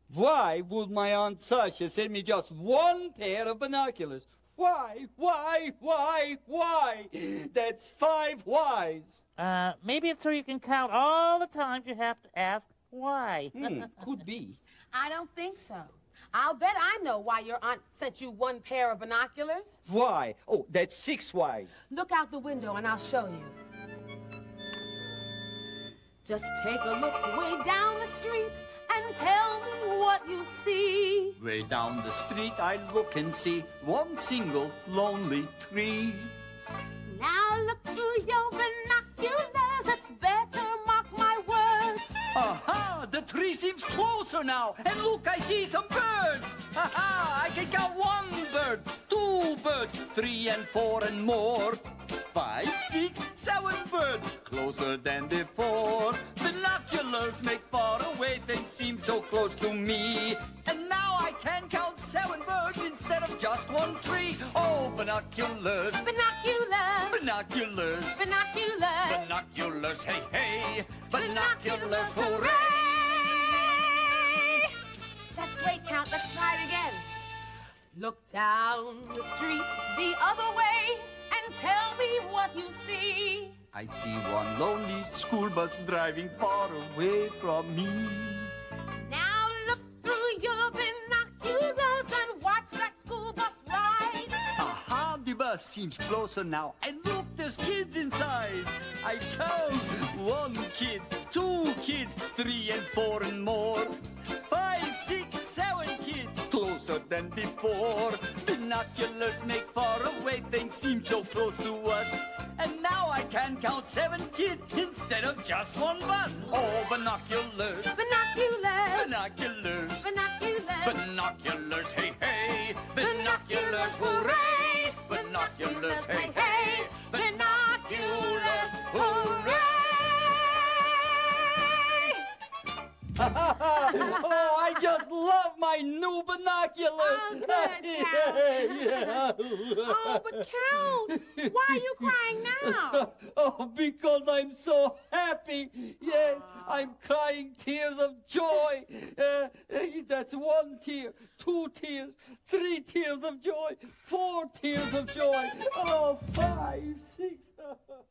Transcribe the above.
Why would my Aunt Sasha send me just one pair of binoculars? Why? That's 5 whys. Maybe it's so you can count all the times you have to ask why. Could be. I don't think so. I'll bet I know why your aunt sent you one pair of binoculars. Why? Oh, that's 6 whys. Look out the window and I'll show you. Just take a look way down the street and tell me what you see. Way down the street I look and see one single lonely tree. Now look through your binoculars, it's better, mark my words. Aha! The tree seems closer now, and look, I see some birds. Aha! I can count 1 bird, 2 birds, 3 and 4 and more. 5, 6, 7 birds, closer than before. Binoculars make far away things seem so close to me. And now I can count 7 birds instead of just 1 tree. Oh, binoculars, Binoculars, binoculars, binoculars, binoculars, hey, hey, binoculars, hooray! That's great count, let's try it again. Look down the street the other way and tell me what you see. I see one lonely school bus driving far away from me. Now look through your binoculars and watch that school bus ride. Aha, the bus seems closer now. And look, there's kids inside. I count 1 kid, 2 kids, 3 and 4 and more. 5, 6, 7 kids, closer than before. Binoculars make far away things seem so close to us. And now I can count 7 kids instead of just 1 bus. Oh, binoculars, Binoculars, binoculars, binoculars, binoculars, hey, hey, binoculars, hooray! Binoculars, hey, hey, binoculars, hooray! Oh, I just love my new binoculars. Oh, good, Count. Oh, but Count, why are you crying now? Oh, because I'm so happy. Yes, I'm crying tears of joy. That's 1 tear, 2 tears, 3 tears of joy, 4 tears of joy. Oh, 5, 6.